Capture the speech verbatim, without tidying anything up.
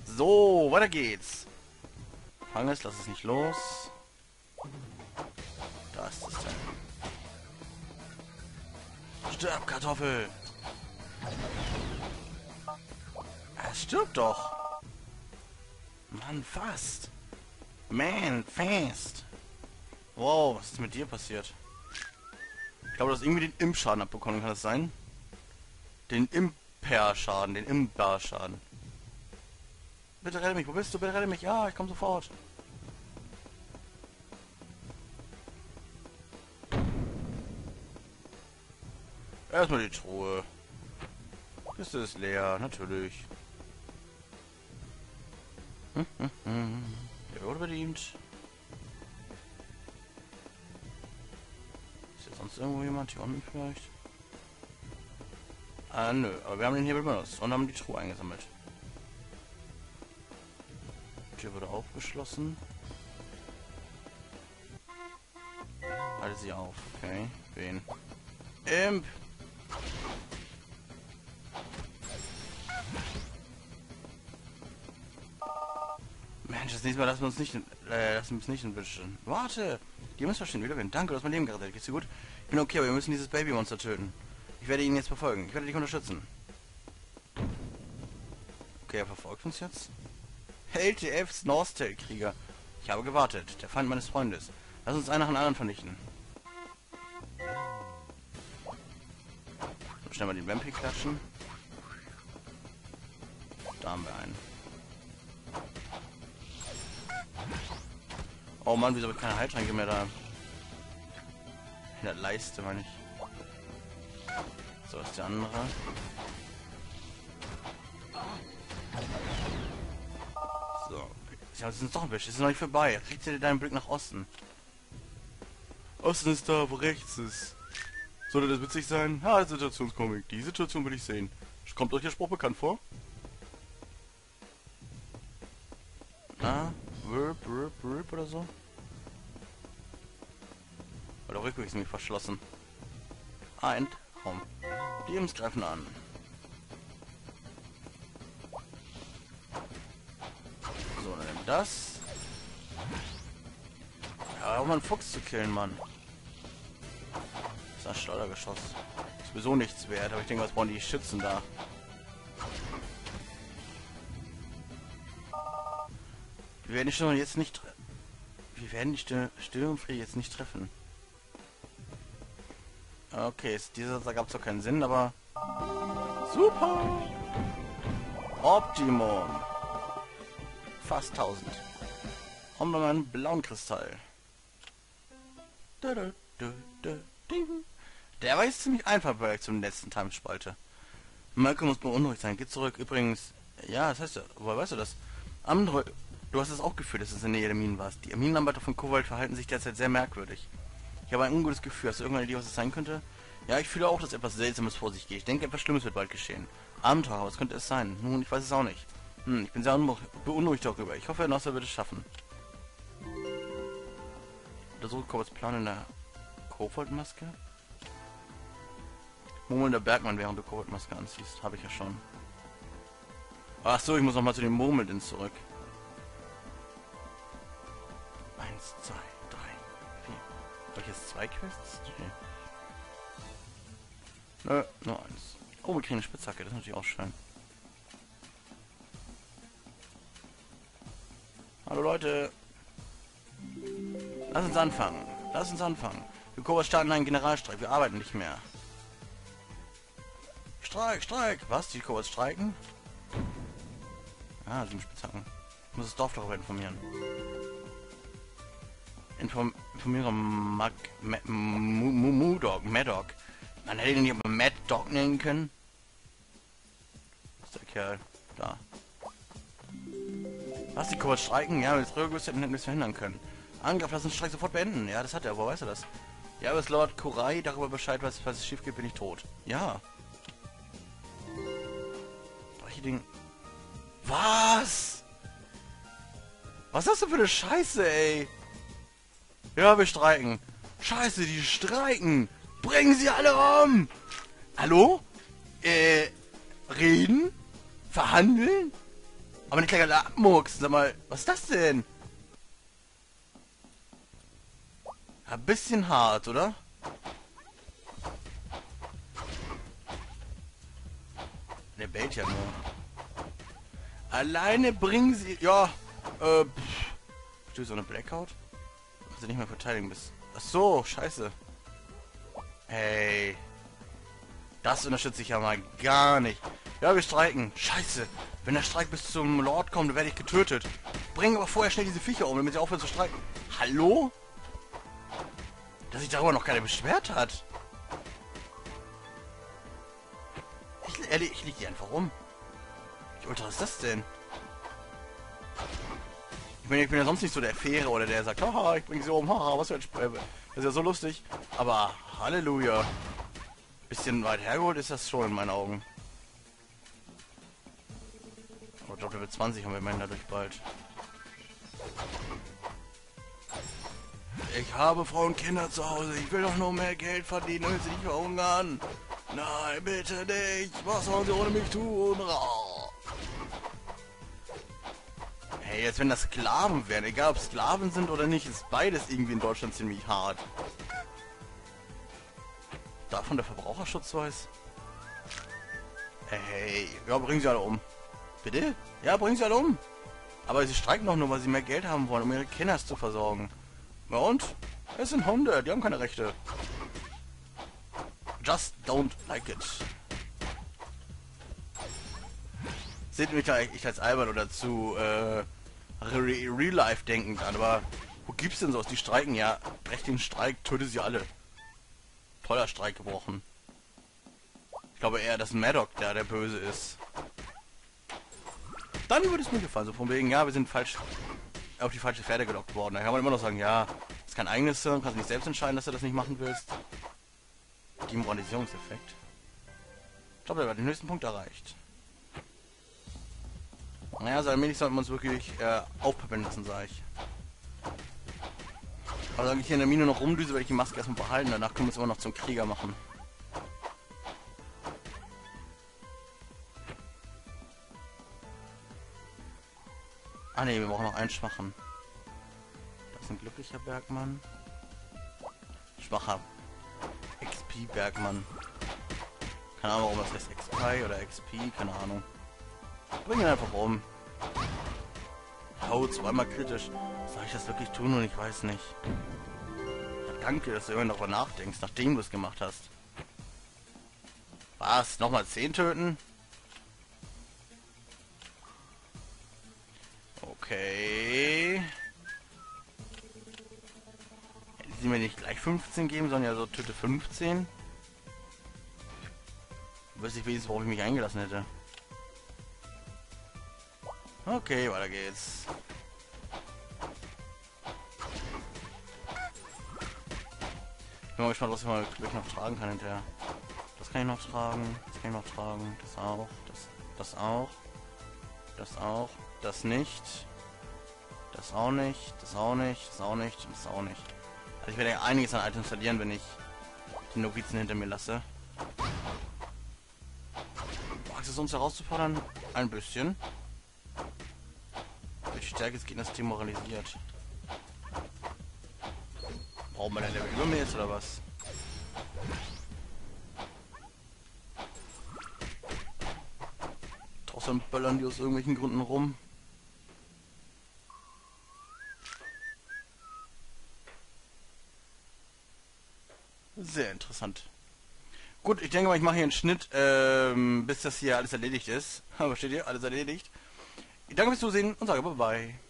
So, weiter geht's. Fang es, lass es nicht los. Da ist es denn. Stirb, Kartoffel! Es stirbt doch! Mann, fast! Man, fast! Wow, was ist mit dir passiert? Ich glaube, du hast irgendwie den Imp-Schaden abbekommen, kann das sein? Den Imper-Schaden, den Imper-Schaden. Bitte rette mich, wo bist du? Bitte rette mich. Ja, ich komme sofort. Erstmal die Truhe. Kiste ist leer, natürlich. Hm, hm, hm. Der wurde bedient. Ist hier sonst irgendwo jemand hier unten vielleicht? Ah, nö. Aber wir haben den Hebel benutzt und haben die Truhe eingesammelt. Die Tür wurde aufgeschlossen. Halte sie auf. Okay. Wen? Imp! Mensch, das nächste Mal lassen wir uns nicht, äh, lassen wir uns nicht entwischen. Warte! Die Missverstehen wieder gewinnen. Danke, du hast mein Leben gerettet. Geht's dir gut? Ich bin okay, aber wir müssen dieses Babymonster töten. Ich werde ihn jetzt verfolgen. Ich werde dich unterstützen. Okay, er verfolgt uns jetzt. L T Fs Northtail-Krieger. Ich habe gewartet. Der Feind meines Freundes. Lass uns einen nach dem anderen vernichten. So, schnell mal den Vampir klatschen. Da haben wir einen. Oh Mann, wieso habe ich keine Heiltränke mehr da? In der Leiste, meine ich. So ist der andere. So. Ja, es ist doch ein bisschen. Es ist noch nicht vorbei. Richte dir deinen Blick nach Osten. Osten ist da, wo rechts ist. Sollte das witzig sein? Ja, Situationskomik. Die Situation will ich sehen. Kommt euch der Spruch bekannt vor? Na? Wirp, wirp, wirp oder so? Oder Rückweg ist nämlich verschlossen. Ah, Endraum. Die Ems greifen an. So, dann das. Ja, um einen Fuchs zu killen, Mann. Das ist ein Schleudergeschoss. Ist sowieso nichts wert, aber ich denke, was brauchen die Schützen da? Wir werden die Störung jetzt nicht treffen. Wir werden die Störenfriede jetzt nicht treffen. Okay, dieser da gab es doch keinen Sinn, aber... Super! Optimum! Fast tausend. Haben wir mal einen blauen Kristall. Der war jetzt ziemlich einfach bei zum letzten Timespalte. Malcolm muss beunruhigt sein. Geht zurück. Übrigens... Ja, das heißt ja... Woher weißt du das? Android... Du hast es auch gefühlt, dass es in der Nähe der Minen warst. Die Minenarbeiter von Kowalt verhalten sich derzeit sehr merkwürdig. Ich habe ein ungutes Gefühl. Hast du irgendeine Idee, was es sein könnte? Ja, ich fühle auch, dass etwas Seltsames vor sich geht. Ich denke, etwas Schlimmes wird bald geschehen. Abenteuer, was könnte es sein? Nun, ich weiß es auch nicht. Hm, ich bin sehr beunruhigt darüber. Ich hoffe, Nossa wird es schaffen. Untersuche Kobolds Plan in der Koboldmaske. Murmelnder Bergmann, während du Koboldmaske anziehst. Habe ich ja schon. Ach so, ich muss noch mal zu den Murmelnden zurück. Eins, zwei, drei, vier. Habe ich jetzt zwei Quests? Nee. Nö, nur eins. Oh, wir kriegen eine Spitzhacke, das ist natürlich auch schön. Hallo Leute. Lass uns anfangen. Lass uns anfangen. Wir Kobolds starten einen Generalstreik. Wir arbeiten nicht mehr. Streik, Streik. Was? Die Kobolds streiken? Ah, sieben Spitzhacken. Ich muss das Dorf darüber informieren. Inform informiere Mag... Mudog, Madog. Man hätte ihn nicht aber Mad Dog nennen können. Was ist der Kerl? Da. Was, die Kobolds streiken? Ja, wenn wir es früher gewusst hätten, hätten wir es verhindern können. Angriff, lass uns den Streik sofort beenden. Ja, das hat er. Wo weiß er das? Ja, aber es Lord Kurai darüber Bescheid, was, was schief geht, bin ich tot. Ja. Breche Ding. Was? Was ist das denn für eine Scheiße, ey? Ja, wir streiken. Scheiße, die streiken. Bringen sie alle um. Hallo? Äh, reden? Verhandeln? Aber nicht gleich abmurksen, sag mal, was ist das denn? Ein bisschen hart, oder? Der bellt ja nur. Alleine bringen sie... Ja, äh... Pff. So eine Blackout? Dass du nicht mehr verteidigen bist. Ach so, scheiße. Hey. Das unterstütze ich ja mal gar nicht. Ja, wir streiken. Scheiße. Wenn der Streik bis zum Lord kommt, dann werde ich getötet. Bring aber vorher schnell diese Viecher um, damit sie aufhören zu streiken. Hallo? Dass sich darüber noch keiner beschwert hat. Ich, ehrlich, ich liege hier einfach rum. Wie ultra ist das denn? Ich bin, ich bin ja sonst nicht so der Fähre oder der sagt, haha, ich bring sie um, haha, was für ein Sp Das ist ja so lustig. Aber Halleluja. Bisschen weit hergeholt ist das schon in meinen Augen. Aber ich glaube, Level zwanzig haben wir immerhin dadurch bald. Ich habe Frau und Kinder zu Hause. Ich will doch nur mehr Geld verdienen, damit sie nicht verhungern. Nein, bitte nicht. Was sollen sie ohne mich tun? Hey, jetzt wenn das Sklaven wären, egal ob Sklaven sind oder nicht, ist beides irgendwie in Deutschland ziemlich hart. Davon der Verbraucherschutz weiß. Hey, ja, bringen sie alle um. Bitte? Ja, bringen sie alle um. Aber sie streiken doch nur, weil sie mehr Geld haben wollen, um ihre Kinder zu versorgen. Na und? Es sind Hunde, die haben keine Rechte. Just don't like it. Seht mich da ich als albern oder zu äh, Real Life denkend an, aber wo gibt's denn sowas? Die streiken ja. Brecht den Streik, töte sie alle. Toller Streik gebrochen. Ich glaube eher, dass Maddox der der Böse ist. Dann würde es mir gefallen, so von wegen, ja, wir sind falsch auf die falsche Pferde gelockt worden. Da kann man immer noch sagen, ja, das ist kein eigenes Hirn, kannst du nicht selbst entscheiden, dass du das nicht machen willst. Demoralisierungseffekt. Ich glaube, er hat den höchsten Punkt erreicht. Naja, so allmählich sollten wir uns wirklich äh, aufpeppeln lassen, sage ich. Aber solange ich hier in der Mine noch rumdüse, werde ich die Maske erstmal behalten. Danach können wir es immer noch zum Krieger machen. Ah ne, wir brauchen noch einen schwachen. Das ist ein glücklicher Bergmann. Schwacher X P Bergmann. Keine Ahnung, warum das heißt X P oder X P, keine Ahnung. Bring ihn einfach um. Hau zweimal kritisch. Soll ich das wirklich tun und ich weiß nicht. Ja, danke, dass du immer darüber nachdenkst, nachdem du es gemacht hast. Was? Nochmal zehn töten? Okay. Hätten sie mir nicht gleich fünfzehn geben, sondern ja so töte fünfzehn. Weiß ich wenigstens, worauf ich mich eingelassen hätte. Okay, weiter geht's. Ich bin mal gespannt, was ich mal wirklich noch tragen kann hinterher. Das kann ich noch tragen, das kann ich noch tragen, das auch, das, das auch, das auch, das nicht, das auch nicht, das auch nicht, das auch nicht und das auch nicht. Also ich werde ja einiges an Items verlieren, wenn ich die Novizen hinter mir lasse. Wagst es uns herauszufordern? Ein bisschen. Die Stärke des Gegners demoralisiert. Brauchen wir denn Level über mir jetzt oder was? Draußen böllern die aus irgendwelchen Gründen rum. Sehr interessant. Gut, ich denke mal, ich mache hier einen Schnitt, ähm, bis das hier alles erledigt ist. Aber steht hier, alles erledigt. Ich danke fürs Zusehen und sage bye bye.